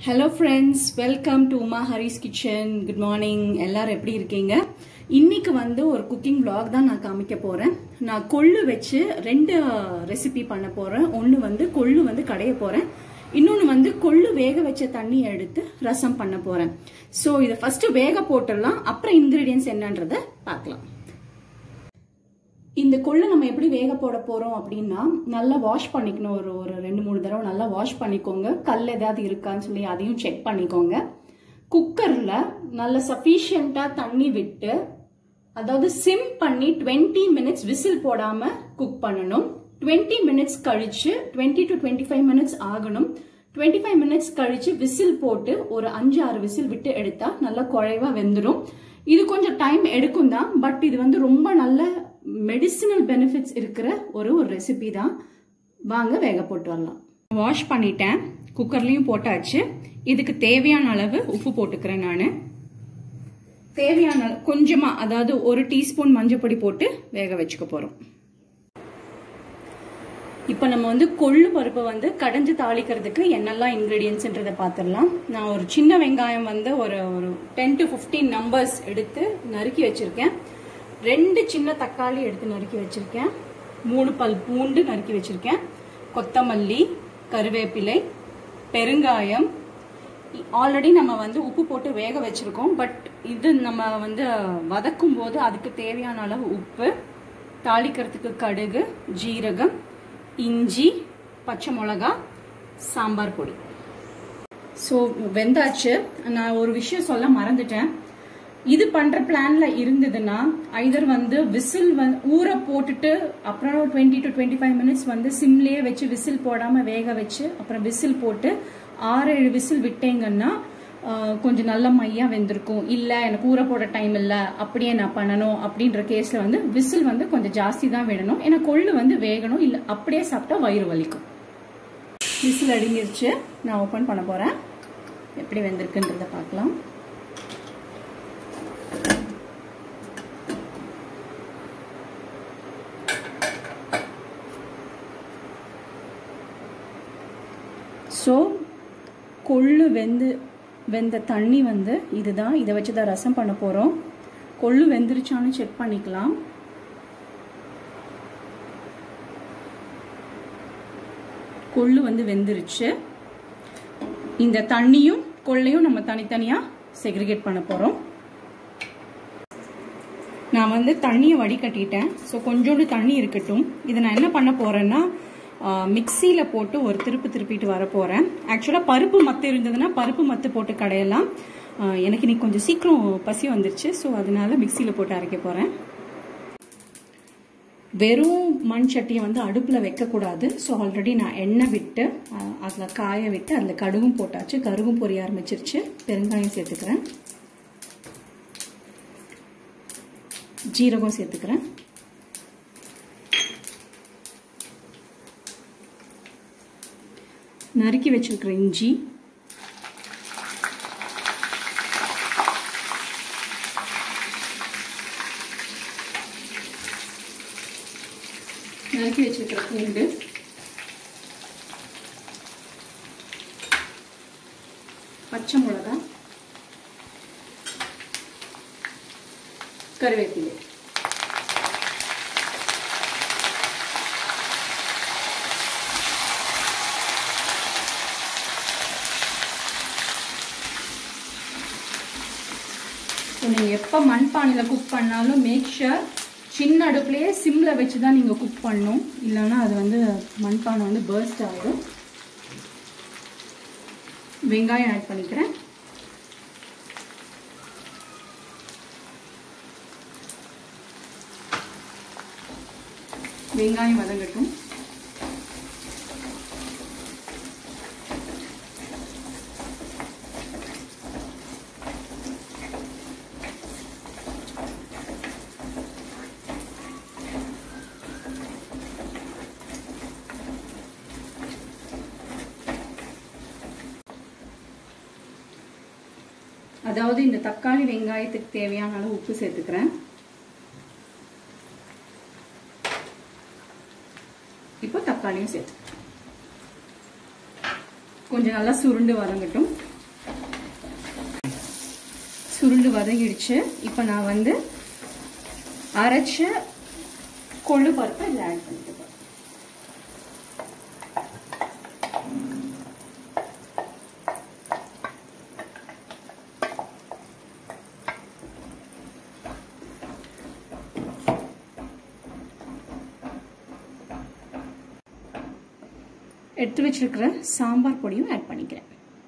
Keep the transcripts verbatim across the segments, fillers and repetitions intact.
Hello friends, welcome to Uma Hari's Kitchen. Good morning. எல்லாரும் எப்படி இருக்கீங்க? இன்னைக்கு வந்து ஒரு குக்கிங் vlog தான் நான் காமிக்க போறேன். நான் கொள்ளு வெச்சு ரெண்டு ரெசிபி பண்ண போறேன். ஒன்னு வந்து கொள்ளு வந்து கடைய போறேன். இன்னொன்னு வந்து கொள்ளு வேக வச்ச தண்ணி எடுத்து ரசம் பண்ண போறேன். சோ இத ஃபர்ஸ்ட் வேக போட்டுறலாம். அப்புறம் இன்கிரிடியன்ட்ஸ் என்னன்றதை பார்க்கலாம். இந்த கொள்ளு நம்ம எப்படி வேக போட போறோம் அப்படின்னா நல்லா வாஷ் பண்ணிக்கணும். ஒரு ஒரு ரெண்டு மூணு தடவை நல்லா வாஷ் பண்ணிக்கோங்க. கல் ஏதாவது இருக்கான்னு சொல்லி அதையும் செக் பண்ணிக்கோங்க. குக்கர்ல நல்ல சஃபிஷியண்டா தண்ணி விட்டு, அதாவது சிம் பண்ணி டுவெண்ட்டி மினிட்ஸ் விசில் போடாம குக் பண்ணணும். டுவெண்ட்டி மினிட்ஸ் கழிச்சு twenty to twenty five minutes ஆகணும். டுவெண்ட்டி ஃபைவ் மினிட்ஸ் கழிச்சு விசில் போட்டு ஒரு அஞ்சு ஆறு விசில் விட்டு எடுத்தா நல்லா குழைவா வெந்துடும். இது கொஞ்சம் டைம் எடுக்கும் தான், பட் இது வந்து ரொம்ப நல்ல மெடிசினல் பெனிஃபிட்ஸ் இருக்கிற ஒரு ஒரு ரெசிபி தான். வாங்க வேக போட்டு வரலாம். வாஷ் பண்ணிட்டேன், குக்கர்லயும் போட்டாச்சு. இதுக்கு தேவையான அளவு உப்பு போட்டுக்கிறேன். நான் தேவையான கொஞ்சமா, அதாவது ஒரு டீஸ்பூன் மஞ்சள் பொடி போட்டு வேக வச்சுக்க போறோம். இப்ப நம்ம வந்து கொள்ளு பருப்பை வந்து கடைஞ்சு தாளிக்கிறதுக்கு என்னெல்லாம் இன்கிரீடியன்ஸ்ன்றதை பார்த்துடலாம். நான் ஒரு சின்ன வெங்காயம் வந்து ஒரு ஒரு டென் டு பிப்டீன் நம்பர்ஸ் எடுத்து நறுக்கி வச்சிருக்கேன். ரெண்டு சின்ன தக்காளி எடுத்து நறுக்கி வச்சிருக்கேன். மூணு பல் பூண்டு நறுக்கி வச்சிருக்கேன். கொத்தமல்லி, கருவேப்பிலை, பெருங்காயம். ஆல்ரெடி நம்ம வந்து உப்பு போட்டு வேக வச்சிருக்கோம், பட் இது நம்ம வந்து வதக்கும் போது அதுக்கு தேவையான அளவு உப்பு, தாளிக்கிறதுக்கு கடுகு, ஜீரகம், இஞ்சி, பச்சை மிளகா, சாம்பார் பொடி. ஸோ வெந்தாச்சு. நான் ஒரு விஷயம் சொல்ல மறந்துட்டேன். இது பண்ற பிளான்ல இருந்ததுன்னா ஐதர் வந்து விசில் ஊற போட்டுட்டு அப்புறம் twenty to twenty five minutes வந்து சிம்லயே வச்சு விசில் போடாம வேக வச்சு அப்புறம் விசில் போட்டு ஆறு ஏழு விசில் விட்டேங்கன்னா கொஞ்சம் நல்ல மையா வெந்திருக்கும். இல்ல எனக்கு ஊற போட டைம் இல்ல, அப்படியே நான் பண்ணணும் அப்படின்ற கேஸ்ல வந்து விசில் வந்து கொஞ்சம் ஜாஸ்தி தான் வேணும். ஏன்னா கொள்ளு வந்து வேகணும், இல்ல அப்படியே சாப்பிட்டா வயிறு வலிக்கும். விசில் அடங்கிருச்சு. நான் ஓபன் பண்ண போறேன். எப்படி வெந்திருக்குன்றத பார்க்கலாம். ஸோ கொள்ளு வெந்து வெந்த தண்ணி வந்து இதுதான். இதை வச்சு தான் ரசம் பண்ண போகிறோம். கொள்ளு வெந்துருச்சான்னு செக் பண்ணிக்கலாம். கொள்ளு வந்து வெந்துருச்சு. இந்த தண்ணியும் கொள்ளையும் நம்ம தனித்தனியாக செக்ரிகேட் பண்ண போகிறோம். நான் வந்து தண்ணியை வடிகட்டிட்டேன். ஸோ கொஞ்சோண்டு தண்ணி இருக்கட்டும். இதை நான் என்ன பண்ண போகிறேன்னா மிக்சியில் போட்டு ஒரு திருப்பு திருப்பிட்டு வர போகிறேன். ஆக்சுவலாக பருப்பு மத்து இருந்ததுன்னா பருப்பு மத்து போட்டு கடையலாம். எனக்கு இன்னைக்கு கொஞ்சம் சீக்கிரம் பசி வந்துருச்சு. ஸோ அதனால மிக்சியில் போட்டு அரைக்க போகிறேன். வெறும் மண் சட்டியை வந்து அடுப்பில் வைக்கக்கூடாது. ஸோ ஆல்ரெடி நான் எண்ணெய் விட்டு அதில் காய விட்டு அதில் கடுகும் போட்டாச்சு. கருகும் பொரிய ஆரம்பிச்சிருச்சு. பெருங்காயம் சேர்த்துக்கிறேன், ஜீரகம் சேர்த்துக்கிறேன், நறுக்கி வச்சிருக்கிற இஞ்சி, நறுக்கி வச்சிருக்கிற பூண்டு, பச்சை மிளகா, கருவேப்பிலை. நீங்க எப்ப மண்பானையில குக் பண்ணாலும் மேக் ஷூர் சின்ன அடுப்புலயே சிம்ல வச்சுதான் நீங்க குக் பண்ணணும். இல்லைன்னா அது வந்து மண்பானை வந்து பர்ஸ்ட் ஆகிடும். வெங்காயம் ஆட் பண்ணிக்கிறேன். வெங்காயம் வதங்கட்டும். அதாவது இந்த தக்காளி வெங்காயத்துக்கு தேவையான அளவு உப்பு சேர்த்துக்கிறேன். இப்போ தக்காளியும் சேர்த்து கொஞ்சம் நல்லா சுருண்டு வதங்கட்டும். சுருண்டு வதங்கிடுச்சு. இப்போ நான் வந்து அரைச்ச கொள்ளு பருப்பை இதில் ஆட் பண்ணிட்டு எடுத்து வச்சிருக்கிற சாம்பார் பொடியும் ஆட் பண்ணிக்கிறேன்.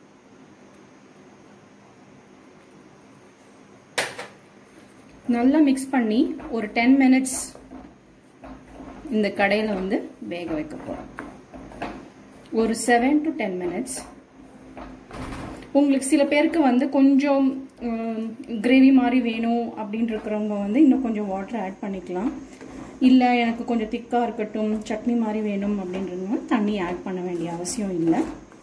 நல்லா மிக்ஸ் பண்ணி ஒரு டென் மினிட்ஸ் இந்த கடையில் வந்து வேக வைக்க போறோம். ஒரு செவன் டு டென் மினிட்ஸ். உங்களுக்கு சில பேருக்கு வந்து கொஞ்சம் கிரேவி மாதிரி வேணும் அப்படின்னு இருக்கிறவங்க வந்து இன்னும் கொஞ்சம் வாட்டர் ஆட் பண்ணிக்கலாம். இல்லை எனக்கு கொஞ்சம் திக்காக இருக்கட்டும், சட்னி மாதிரி வேணும் அப்படின்றவங்க தண்ணி ஆட் பண்ண வேண்டிய அவசியம் இல்லை.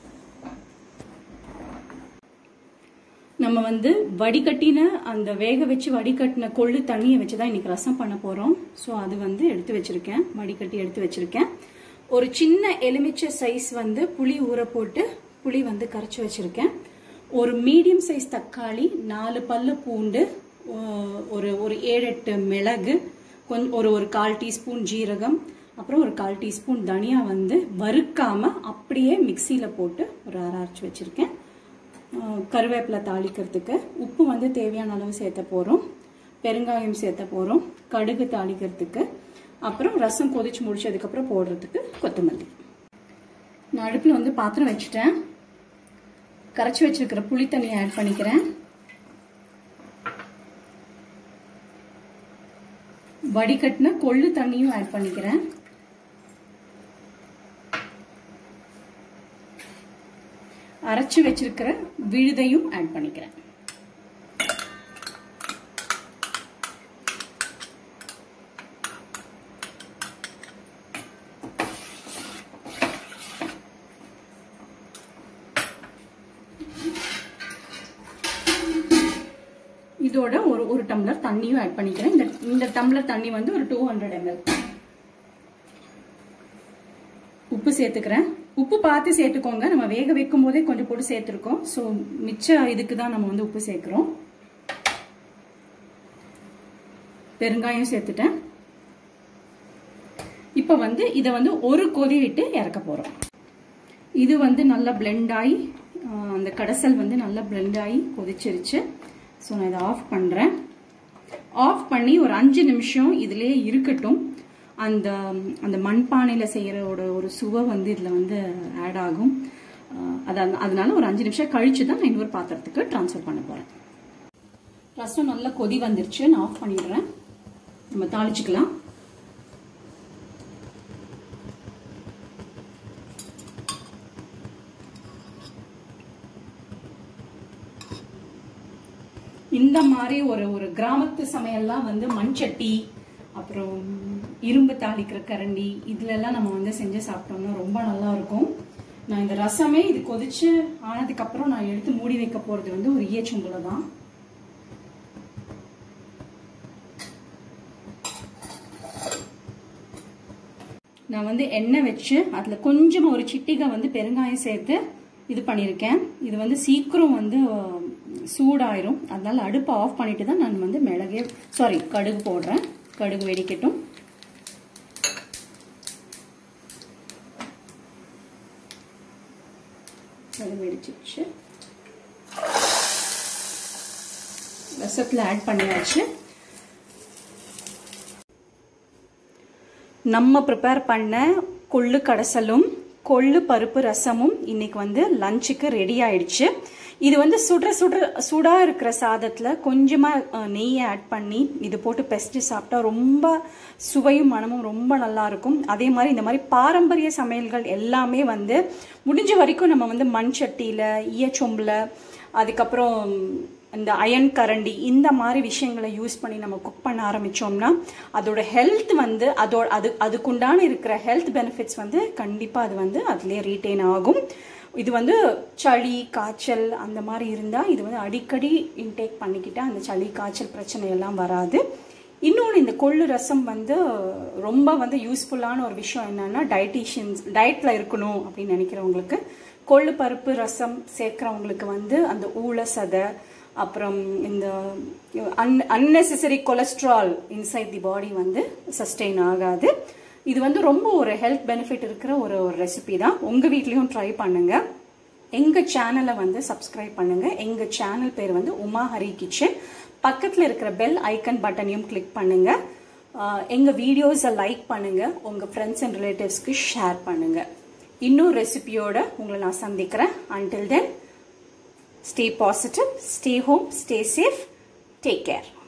நம்ம வந்து வடிகட்டின அந்த வேக வச்சு வடிகட்டின கொள்ளு தண்ணியை வச்சு தான் இன்னைக்கு ரசம் பண்ண போகிறோம். ஸோ அது வந்து எடுத்து வச்சிருக்கேன், வடிகட்டி எடுத்து வச்சிருக்கேன். ஒரு சின்ன எலுமிச்சை சைஸ் வந்து புளி ஊற போட்டு புளி வந்து கரைச்சி வச்சிருக்கேன். ஒரு மீடியம் சைஸ் தக்காளி, நாலு பல்லு பூண்டு, ஒரு ஒரு ஏழு எட்டு மிளகு, கொஞ்சம் ஒரு ஒரு கால் டீஸ்பூன் ஜீரகம், அப்புறம் ஒரு கால் டீஸ்பூன் தனியா வந்து வறுக்காம அப்படியே மிக்சியில் போட்டு ஒரு அரை அரைச்சி வச்சிருக்கேன். கருவேப்பிலை தாளிக்கிறதுக்கு உப்பு வந்து தேவையான அளவு சேர்த்த போகிறோம். பெருங்காயம் சேர்த்த போகிறோம். கடுகு தாளிக்கிறதுக்கு, அப்புறம் ரசம் கொதிச்சு முடிச்சதுக்கப்புறம் போடுறதுக்கு கொத்தமல்லி. நான் அடுப்பில் வந்து பாத்திரம் வச்சுட்டேன். கரைச்சி வச்சிருக்கிற புளி தண்ணியை ஆட் பண்ணிக்கிறேன். வடிகட்டின கொள்ளு தண்ணியும் ஆட் பண்ணிக்கிறேன். அரைச்சு வச்சிருக்கிற விழுதையும் ஆட் பண்ணிக்கிறேன். இதோட ஒரு ஒரு டம்ளர் தண்ணியும் ஆட் பண்ணிக்கிறேன். இந்த இந்த டம்ளர் தண்ணி வந்து ஒரு டூ ஹண்ட்ரட் எம்எல். உப்பு சேர்த்துக்கிறேன். உப்பு பார்த்து சேர்த்துக்கோங்க. நம்ம வேக வைக்கும் போதே கொஞ்சம் போட்டு சேர்த்துருக்கோம். ஸோ மிச்ச இதுக்கு தான் நம்ம வந்து உப்பு சேர்க்கிறோம். பெருங்காயம் சேர்த்துட்டேன். இப்போ வந்து இதை வந்து ஒரு கொதி விட்டு இறக்க போறோம். இது வந்து நல்லா பிளெண்ட் ஆகி அந்த கடைசல் வந்து நல்லா பிளெண்ட் ஆகி கொதிச்சிருச்சு. ஸோ நான் இதை ஆஃப் பண்றேன். ஆஃப் பண்ணி ஒரு அஞ்சு நிமிஷம் இதுலயே இருக்கட்டும். அந்த அந்த மண்பானையில் செய்யறோட ஒரு சுவை வந்து இதில் வந்து ஆட் ஆகும். அதனால ஒரு அஞ்சு நிமிஷம் கழிச்சு தான் நான் இன்னொரு பாத்திரத்துக்கு டிரான்ஸ்ஃபர் பண்ண போறேன். ரசம் நல்லா கொதி வந்துருச்சு. நான் ஆஃப் பண்ணிடுறேன். நம்ம தாளிச்சுக்கலாம். இந்த மாதிரி ஒரு ஒரு கிராமத்து சமையல்லாம் வந்து மண் சட்டி, அப்புறம் இரும்பு தாளிக்கிற கரண்டி, இதுல எல்லாம் நம்ம வந்து செஞ்சு சாப்பிட்டோம்னா ரொம்ப நல்லா இருக்கும். நான் இந்த ரசமே இது கொதிச்சு ஆனதுக்கு அப்புறம் நான் எடுத்து மூடி வைக்க போறது வந்து ஒரு ஈயச்சொம்புல தான். நான் வந்து எண்ணெய் வச்சு அதுல கொஞ்சம் ஒரு சிட்டிகை வந்து பெருங்காயம் சேர்த்து இது பண்ணியிருக்கேன். இது வந்து சீக்கிரம் வந்து சூடாயிரும். அதனால அடுப்பை ஆஃப் பண்ணிட்டு தான் நான் வந்து மிளகே சாரி கடுகு போடுறேன். கடுகு வெடிக்கட்டும். கடுகு வெடிச்சிச்சு. ரசத்தில் ஆட் பண்ணியாச்சு. நம்ம ப்ரிப்பேர் பண்ண கொள்ளு கடைசலும் கொள்ளு பருப்பு ரசமும் இன்னைக்கு வந்து லஞ்சுக்கு ரெடி ஆயிடுச்சு. இது வந்து சுடுற சுடுற சூடா இருக்கிற சாதத்துல கொஞ்சமா நெய்யை ஆட் பண்ணி இது போட்டு பெசஞ்சு சாப்பிட்டா ரொம்ப சுவையும் மனமும் ரொம்ப நல்லா இருக்கும். அதே மாதிரி இந்த மாதிரி பாரம்பரிய சமையல்கள் எல்லாமே வந்து முடிஞ்ச வரைக்கும் நம்ம வந்து மண் சட்டியில, ஈயச்சொம்புல, அதுக்கப்புறம் இந்த அயன் கரண்டி, இந்த மாதிரி விஷயங்களை யூஸ் பண்ணி நம்ம குக் பண்ண ஆரம்பிச்சோம்னா அதோட ஹெல்த் வந்து அதோட அது அதுக்குண்டான இருக்கிற ஹெல்த் பெனிஃபிட்ஸ் வந்து கண்டிப்பா அது வந்து அதுலயே ரீட்டைன் ஆகும். இது வந்து சளி காய்ச்சல் அந்த மாதிரி இருந்தா இது வந்து அடிக்கடி இன்டேக் பண்ணிக்கிட்டா அந்த சளி காய்ச்சல் பிரச்சனை எல்லாம் வராது. இன்னொன்று, இந்த கொள்ளு ரசம் வந்து ரொம்ப வந்து யூஸ்ஃபுல்லான ஒரு விஷயம் என்னன்னா, டயட்டீஷியன்ஸ் டயட்ல இருக்கணும் அப்படின்னு நினைக்கிறவங்களுக்கு கொள்ளு பருப்பு ரசம் சேர்க்கிறவங்களுக்கு வந்து அந்த ஊழ சதை, அப்புறம் இந்த unnecessary cholesterol inside the body வந்து சஸ்டெயின் ஆகாது. இது வந்து ரொம்ப ஒரு ஹெல்த் பெனிஃபிட் இருக்கிற ஒரு ஒரு ரெசிபி தான். உங்க வீட்லயும் ட்ரை பண்ணுங்க. எங்க சேனலை வந்து சப்ஸ்கிரைப் பண்ணுங்க. எங்க சேனல் பேர் வந்து உமா ஹரி கிச்சன். பக்கத்துல இருக்கிற பெல் ஐக்கன் பட்டனையும் கிளிக் பண்ணுங்க. எங்க வீடியோஸை லைக் பண்ணுங்க. உங்க ஃப்ரெண்ட்ஸ் அண்ட் ரிலேட்டிவ்ஸ்க்கு ஷேர் பண்ணுங்க. இன்னொரு ரெசிபியோட உங்களை நான் சந்திக்கிறேன். until then, stay positive, stay home, stay safe, take care.